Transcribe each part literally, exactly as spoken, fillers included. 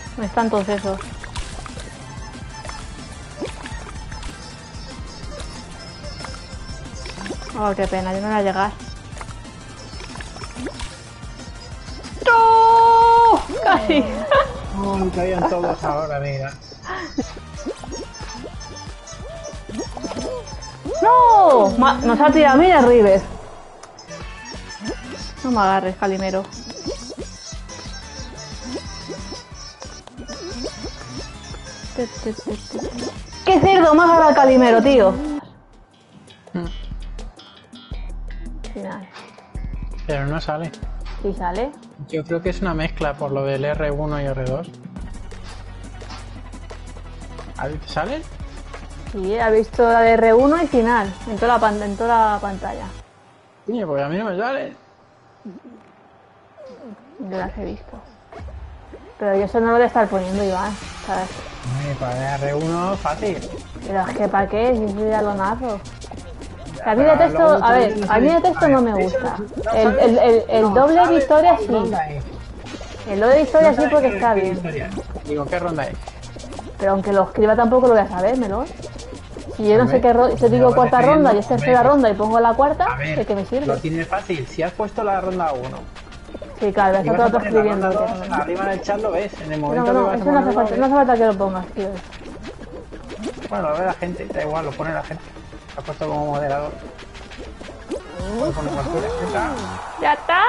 No están todos esos. Oh, qué pena, yo no voy a llegar. ¡No! ¡Casi! Uy, caían todos ahora, mira. ¡No! Ma nos ha tirado, mira, River. No me agarres, Calimero. ¡Qué cerdo! Me ha agarrado el Calimero, tío. Final. Pero no sale. ¿Sí sale? Yo creo que es una mezcla por lo del R uno y R dos. ¿A ver, sale? Sí, ha visto la de R uno y final. En toda la, pan en toda la pantalla. Coño, porque a mí no me sale. Yo las he visto. Pero yo eso no lo voy a estar poniendo, Iván, ¿sabes? Ay, para R uno fácil. Pero es que ¿para qué? Si yo ya lo narro. A mí de texto, a ver, a mí de texto no me gusta. El, el, el, el doble de historia sí. El doble de historia sí porque está bien. Digo, ¿qué ronda es? Pero aunque lo escriba tampoco lo voy a saber, Melón. Si yo no sé qué ronda, si te digo cuarta ronda y es tercera ronda y pongo la cuarta, ¿de qué me sirve? Lo tienes fácil, si has puesto la ronda uno. Sí, claro, está todo, todo escribiendo. Arriba en el chat lo ves, en el momento no, no, que vas eso a no hace falta, no hace falta que lo pongas, tío. Bueno, lo ve la gente, da igual, lo pone la gente. Lo ha puesto como moderador. Puedo poner factura. ¡Ya está!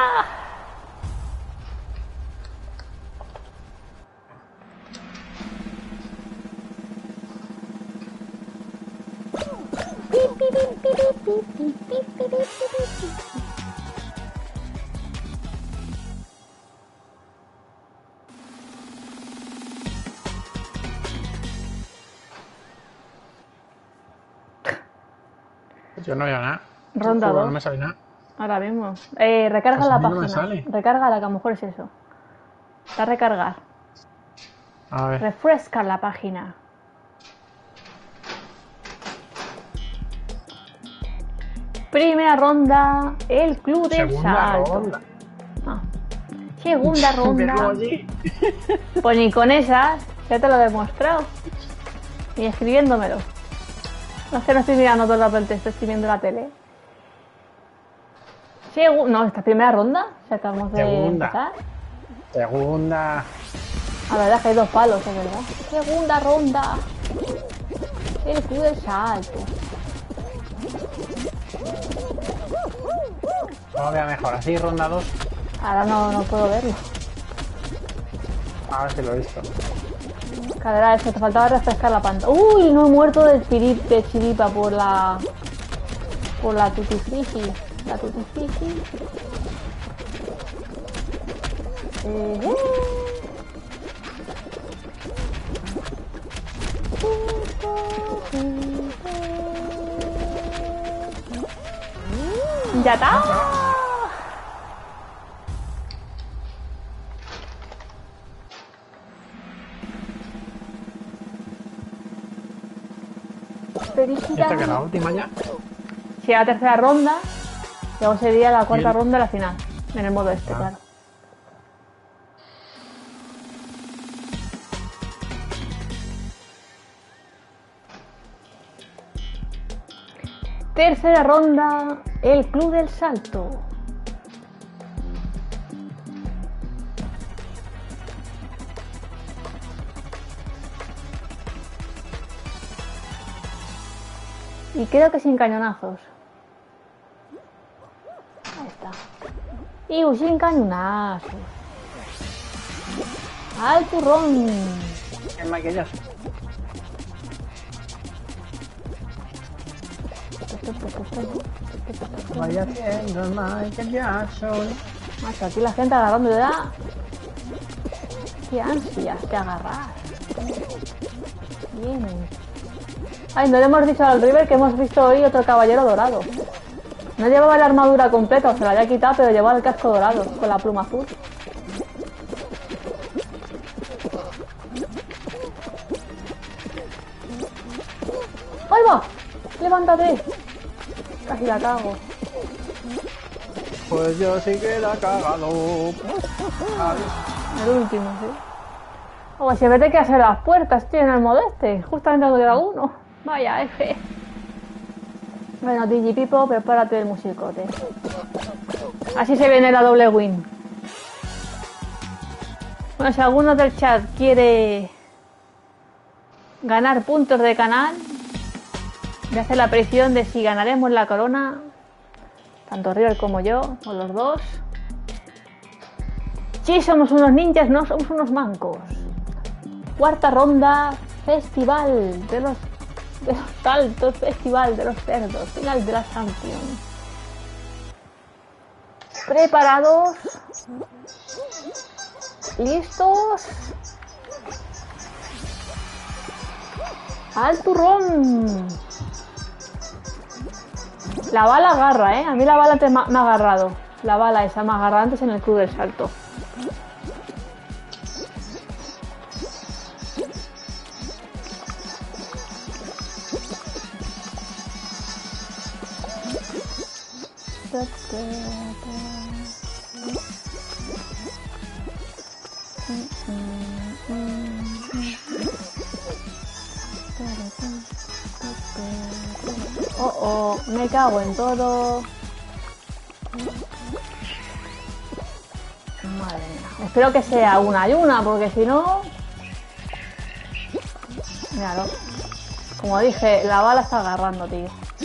Yo no veo nada. Ronda dos. No me sale nada. Ahora mismo. Eh, recarga Pues la a mí no página. me sale. Recarga la, que a lo mejor es eso. Está a recargar. A ver. Refresca la página. Primera ronda, el club del Segunda salto. ronda. Ah. Segunda ronda. Verlo allí. Pues ni con esas, ya te lo he demostrado. Ni escribiéndomelo. No es que no estoy mirando todo el rato el texto, estoy viendo la tele. Segu no, esta primera ronda, si acabamos de Segunda. empezar. Segunda. La verdad es que hay dos palos, es verdad. Segunda ronda. El club del salto. ¿Cómo vea mejor? ¿Así ronda dos? Ahora no, no puedo verlo. A ver si lo he visto. Cadera, eso, te faltaba refrescar la pantalla. Uy, no he muerto de, chirip, de chiripa por la... Por la tutifriki. La tutifriki. Eh, eh. ¡Ya está! ¿Esta que es la última ya? Si la tercera ronda, luego sería la cuarta ronda de la final. En el modo este, Ah. claro. Tercera ronda, el club del salto. Y creo que sin cañonazos. Ahí está. Y sin cañonazos. ¡Al turrón! El maquillaje. Vaya haciendo el maquillaje. Macho, aquí la gente agarrando ya. Qué ansias de agarrar. Bien. Ay, no le hemos dicho al River que hemos visto hoy otro caballero dorado. No llevaba la armadura completa, o se la había quitado, pero llevaba el casco dorado con la pluma azul. ¡Ahí va! ¡Levántate! Casi la cago. Pues yo sí que la he cagado. El último, sí. O si vete que hacer las puertas, tío, en el modo este. Justamente donde queda uno. Vaya, F. Bueno, Digipipo, prepárate el musicote. Así se viene la doble win. Bueno, si alguno del chat quiere ganar puntos de canal, voy a hacer la predicción de si ganaremos la corona, tanto River como yo, o los dos. Sí, somos unos ninjas, no somos unos mancos. Cuarta ronda, festival de los, de los saltos, festival de los cerdos, final de la Champions. ¿Preparados? ¿Listos? ¡Al turrón! La bala agarra, ¿eh? A mí la bala antes me ha agarrado. La bala esa me agarra antes en el club del salto. Oh, oh, me cago en todo. Madre mía. Espero que sea una y una, porque si no... Míralo. Como dije, la bala está agarrando, tío.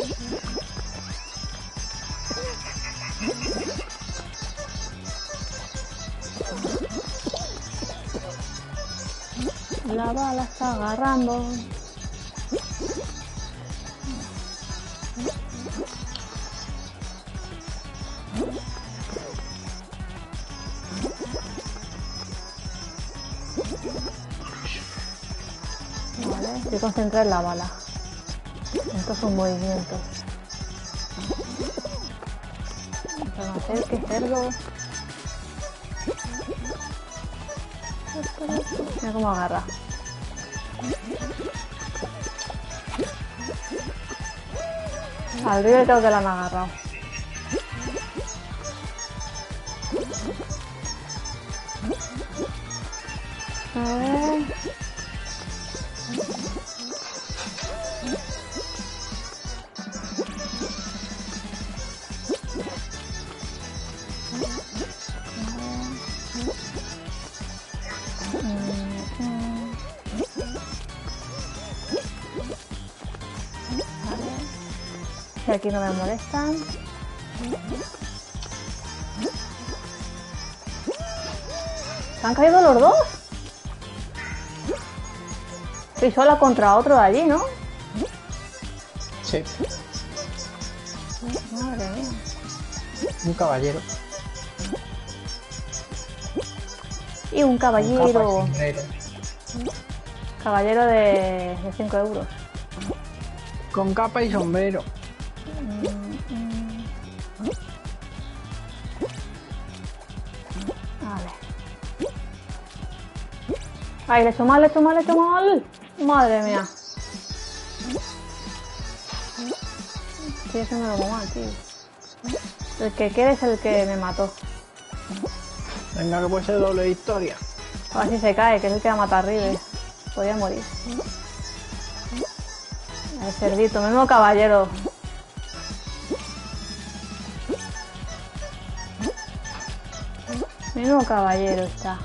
La bala está agarrando. Vale, estoy concentrada en la bala. Estos son movimientos. Reconocer que cerdo. Mira cómo agarra. Al río creo que la han agarrado. A ver. Si aquí no me molestan. ¿Se han caído los dos? Estoy sola contra otro de allí, ¿no? Sí. Madre mía. Un caballero. Y un caballero. Un Caballero de cinco euros. Con capa y sombrero. Vale. Ay, le he hecho mal, le he hecho mal, le he hecho mal. Madre mía. Estoy haciendo lo mal, tío. El que quede es el que me mató. Venga, que puede ser doble victoria. A ver si se cae, que es el que va a matar a River. Podría morir. El cerdito, menudo caballero. Menudo caballero está.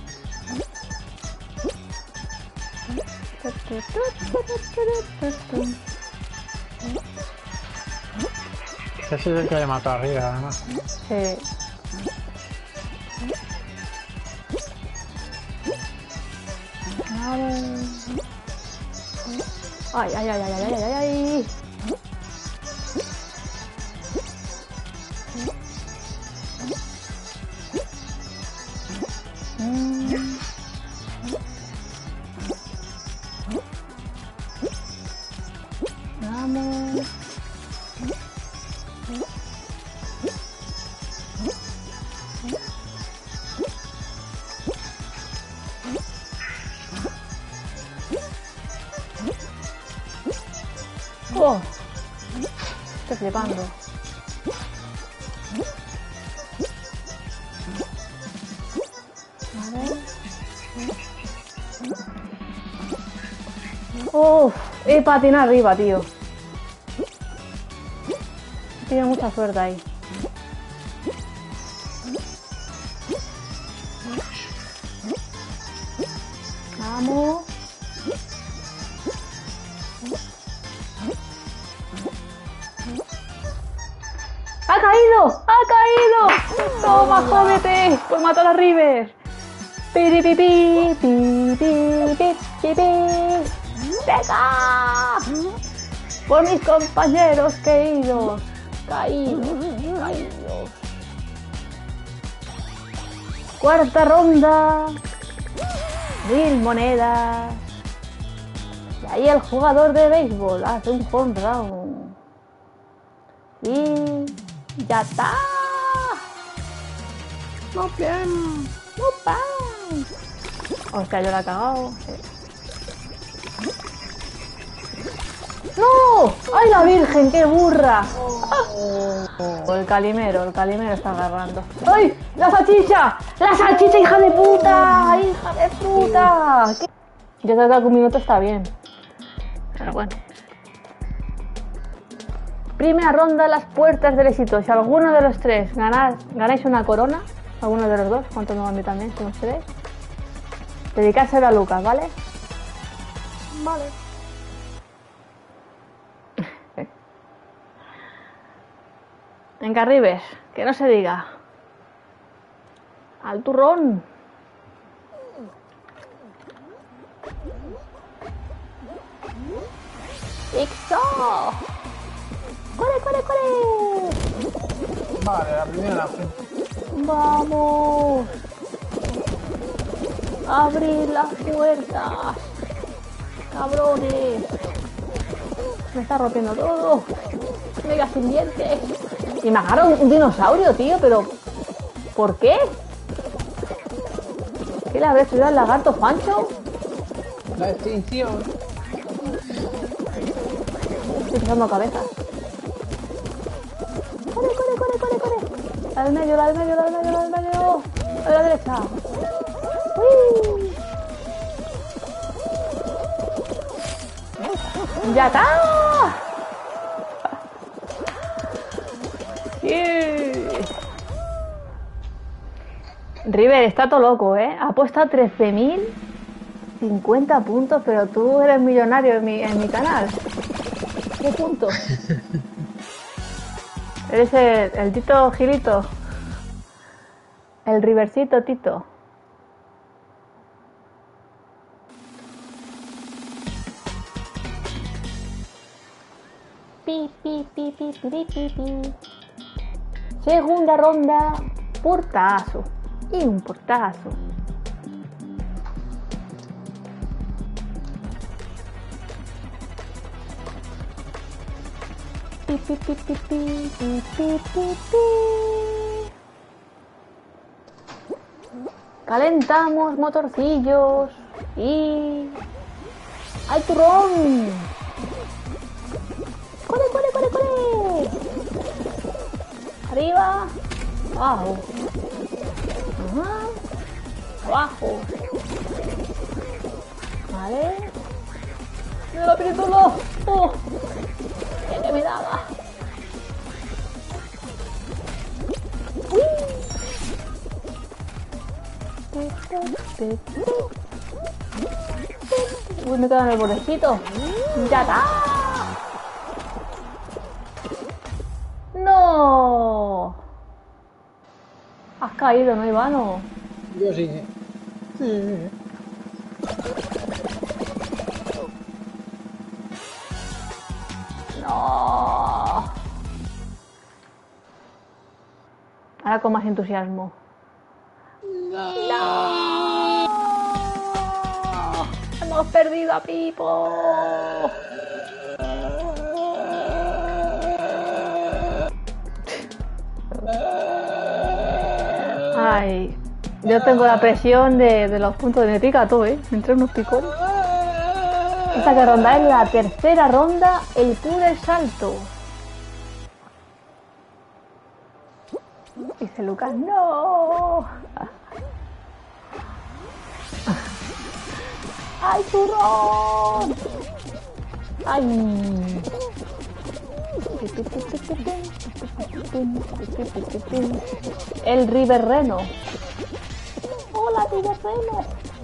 Ese es el que le mató arriba, además. Sí. Ay, ay, ay, ay, ay, ay, ay, ay. Mm. Vamos. Oh, estoy flipando. A ver. Uff, he patinado arriba, tío. Tiene mucha suerte ahí. Vamos. ¡Ha caído! ¡Ha caído! ¡Toma, jódete! Por matar a River. ¡Pi, pi, pi, pi, pi, pi, pi, pi! ¡Venga! Por mis compañeros queridos. Caídos, caídos. Cuarta ronda. Mil monedas. Y ahí el jugador de béisbol hace un home run. Y ya está. ¡No bien! ¡No pan! Hostia, yo la he cagado. ¡No! ¡Ay, la virgen! ¡Qué burra! ¡Ah! El calimero, el calimero está agarrando. ¡Ay! ¡La salchicha! ¡La salchicha, hija de puta! ¡Hija de puta! ¿Qué? Yo creo que algún minuto está bien. Pero bueno. Primera ronda, las puertas del éxito. Si alguno de los tres ganáis, ganáis una corona, alguno de los dos, cuánto no a mí también, somos tres, dedicárselo a Lucas, ¿vale? Vale. Venga, River, que no se diga. Al turrón. ¡Ixo! ¡Corre, corre, corre! Vale, la primera. ¡Vamos! ¡Abrid las puertas! ¡Cabrones! Me está rompiendo todo. Mega sin dientes. Y me agarra un, un dinosaurio, tío, pero... ¿por qué? ¿Qué le habrá estudiado el lagarto Fancho? La extinción. Estoy pisando cabezas. ¡Corre, corre, corre, corre, corre! La del medio, la del medio, la del medio, la del medio. A la derecha. ¡Uy! ¡Ya está! Yeah. River está todo loco, ¿eh? Ha puesto trece mil cincuenta puntos, pero tú eres millonario en mi, en mi canal. ¿Qué puntos? Eres el, el Tito Gilito. El Rivercito Tito. Pi, pi, pi, pi, pi, pi, pi. Segunda ronda, portazo. Y un portazo. Pi, pi, pi, pi, pi, pi, pi, pi, pi. Calentamos motorcillos y... ¡al turrón! ¡Corre, corre, corre, corre! Arriba, abajo, ajá, abajo. Vale. ¡Me lo aprieto, no! ¡Oh! ¡Que me daba! ¡Uy! Uy, me quedo en el bordecito. ¡Ya está! ¡No! Has caído, ¿no, Ivano? Yo sí. Sí. No. Ahora con más entusiasmo. No. No. Hemos perdido a Pipo. Ay, yo tengo la presión de, de los puntos de netica, todo, ¿eh? Entre unos picones. Esta que ronda es la tercera ronda, el puro salto. Dice Lucas, no. ¡Ay, turrón! ¡Ay! El Riverreno. ¡Hola, Riverreno!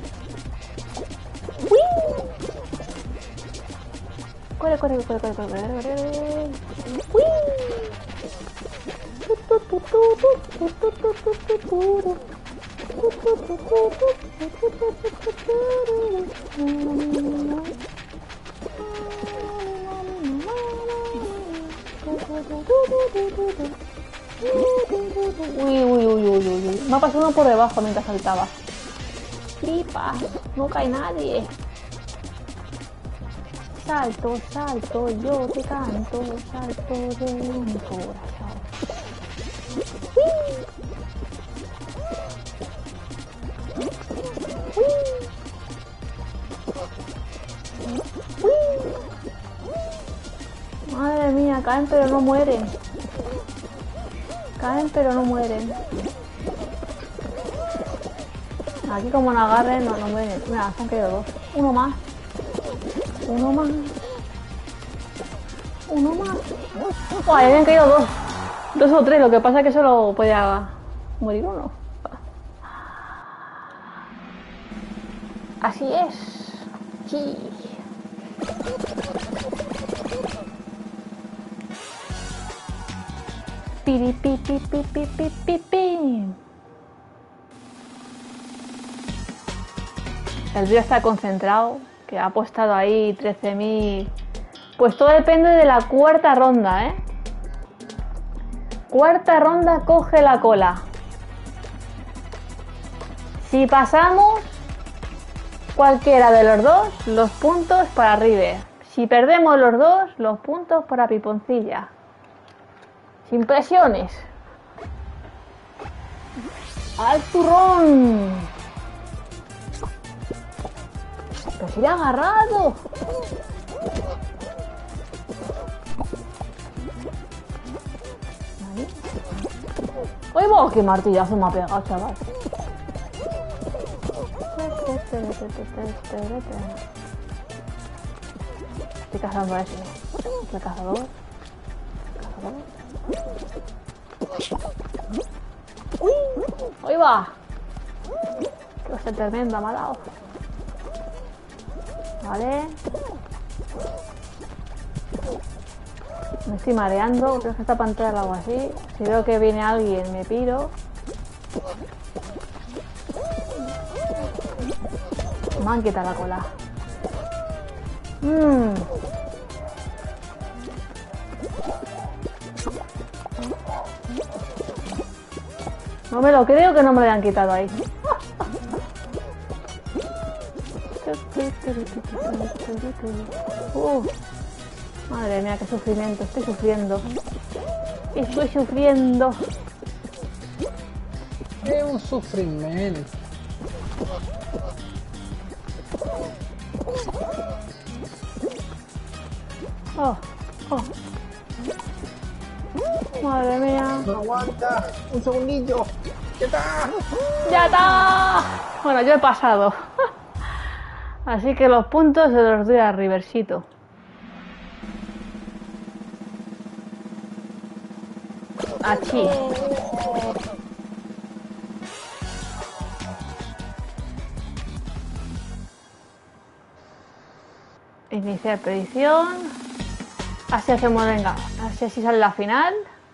¡Uy! Corre, corre, corre, corre, corre, corre. ¡Uy! Uy, uy, uy, uy, uy. Me ha pasado uno por debajo mientras saltaba. Flipa, no cae nadie. Salto, salto, yo te canto, salto de mi corazón. Madre mía, caen pero no mueren. Caen pero no mueren. Aquí como no agarren, no, no mueren. Mira, se han caído dos. Uno más. Uno más. Uno más. Uy, habían caído dos. Dos o tres, lo que pasa es que solo podía morir uno. Así es. Sí. Piri, pi, pi, pi, pi, pi, pi, pi. El río está concentrado, que ha apostado ahí trece mil. Pues todo depende de la cuarta ronda, ¿eh? Cuarta ronda, coge la cola. Si pasamos cualquiera de los dos, los puntos para River. Si perdemos los dos, los puntos para Piponcilla. Sin presiones. ¡Al turrón! ¡Pero si le ha agarrado! ¡Uy, vos! ¡Qué martillazo me ha pegado, chaval! Estoy cazando a ese. ¿El cazador? ¿Cazador? ¡Uy! ¡Ahí va! Que va a ser tremenda, malao. Vale. Me estoy mareando, creo que está para entrar algo así. Si veo que viene alguien, me piro. Me han quitado la cola. Mmm. No me lo creo que no me lo hayan quitado ahí. Uh, madre mía, qué sufrimiento. Estoy sufriendo. Estoy sufriendo. Es un sufrimiento. Oh, oh. Madre mía. No aguanta. Un segundillo. ¿Qué tal? ¡Ya está! Bueno, yo he pasado. Así que los puntos se los doy a Riversito. Achí. Iniciar predicción. Así hacemos, venga. Así así sale la final.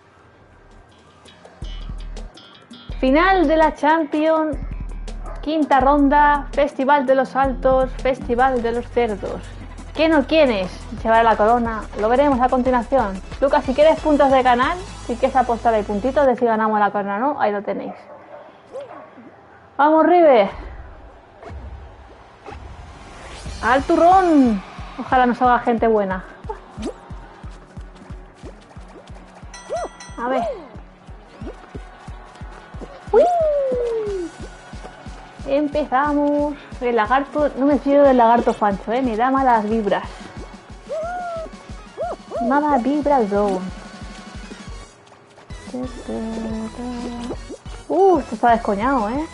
Final de la Champions. Quinta ronda. Festival de los Saltos. Festival de los Cerdos. ¿Quién o quiénes llevará la corona? Lo veremos a continuación. Lucas, si quieres puntos de canal, si quieres apostar ahí puntitos de si ganamos la corona o no, ahí lo tenéis. ¡Vamos, River! ¡Al turrón! Ojalá nos haga gente buena. A ver. ¡Uy! Empezamos. El lagarto, no me fío del lagarto Fancho, eh, me da malas vibras. Malas vibras, zone. Uh, esto está descoñado, eh.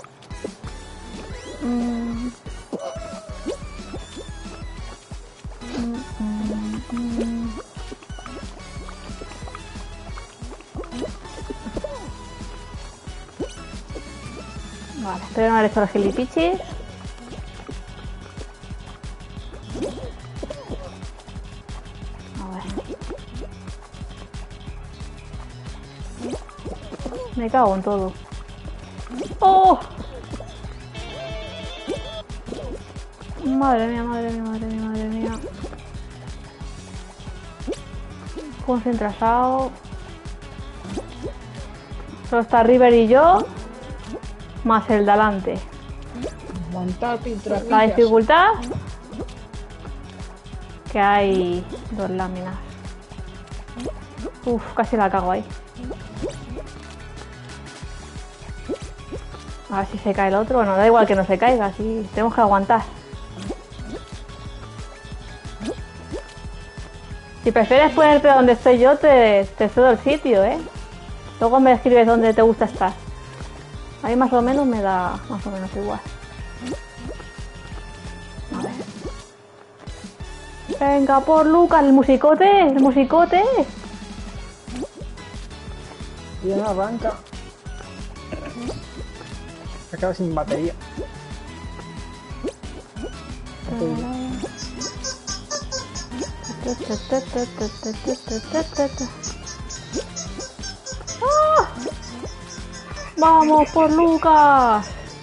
Mm. Vale, espero no haber hecho los gilipichis. A ver. Me cago en todo. ¡Oh! Madre mía, madre mía, madre mía, madre mía. Concentrado. Solo está River y yo. Más el de adelante. Montar pintrapillas. La dificultad. Que hay dos láminas. Uf, casi la cago ahí. A ver si se cae el otro. Bueno, da igual que no se caiga, así tenemos que aguantar. Si prefieres ponerte donde estoy yo, te, te cedo el sitio, ¿eh? Luego me escribes dónde te gusta estar. Ahí más o menos me da más o menos igual. A ver. Venga, por Lucas, el musicote, el musicote. Y no arranca. Se acaba sin batería. ¡Ah! ¡Vamos por Lucas!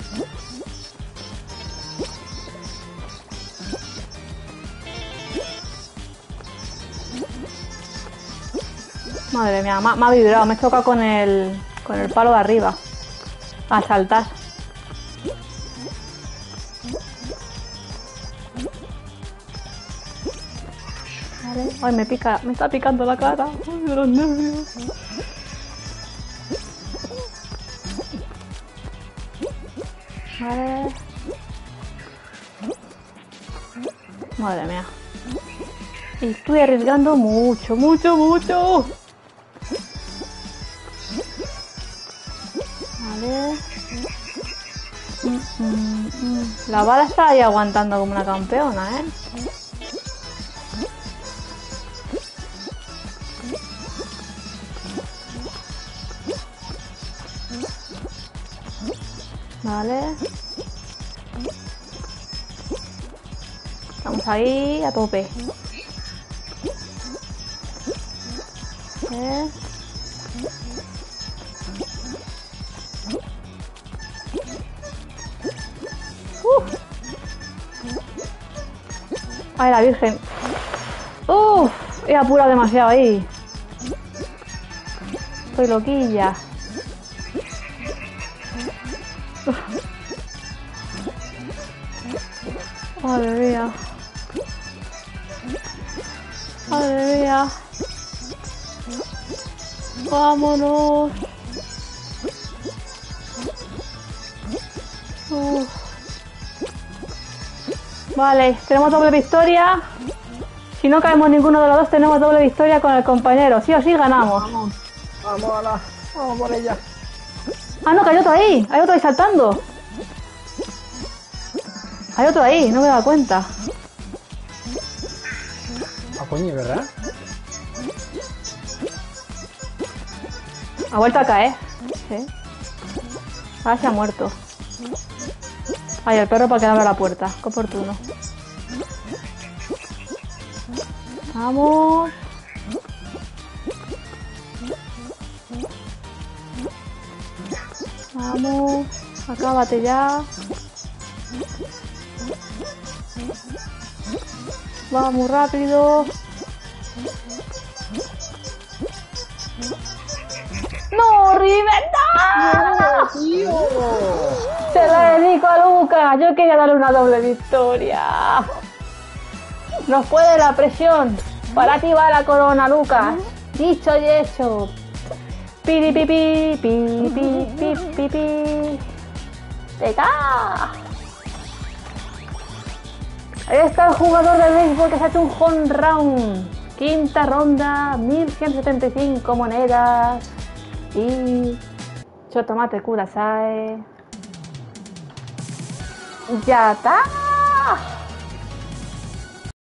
Madre mía, me, me ha vibrado, me he chocado con el, con el palo de arriba. A saltar. Vale. Ay, me pica, me está picando la cara. Ay, de los nervios. Vale. Madre mía. Y estoy arriesgando mucho, mucho, mucho. Vale. Mm, mm, mm. La bala está ahí aguantando como una campeona, ¿eh? Vale. Estamos ahí a tope. ¿Eh? Uf. Ay, la Virgen. Uf, he apurado demasiado ahí. Estoy loquilla. Madre mía. Madre mía. Vámonos. Uf. Vale, tenemos doble victoria. Si no caemos ninguno de los dos, tenemos doble victoria con el compañero. Sí o sí ganamos. Vamos, vamos, a la, vamos por ella. Ah, no, que hay otro ahí. Hay otro ahí saltando. Hay otro ahí, no me he dado cuenta. Ah, coño, ¿verdad? Ha vuelto a caer. Sí. Ahora se ha muerto. Ay, el perro para que abra la puerta. Qué oportuno. Vamos. Vamos. Acábate ya. Vamos rápido. ¡No, River! ¡No! ¡Tío! Se la dedico a Lucas. Yo quería darle una doble victoria. Nos puede la presión. Para ti va la corona, Lucas. Dicho y hecho. Piri pi pi pi pi pi pi pi. ¡Te ca! Ahí está el jugador de béisbol que se ha hecho un home run. Quinta ronda, mil ciento setenta y cinco monedas. Y chotomate kudasai. ¡Ya está!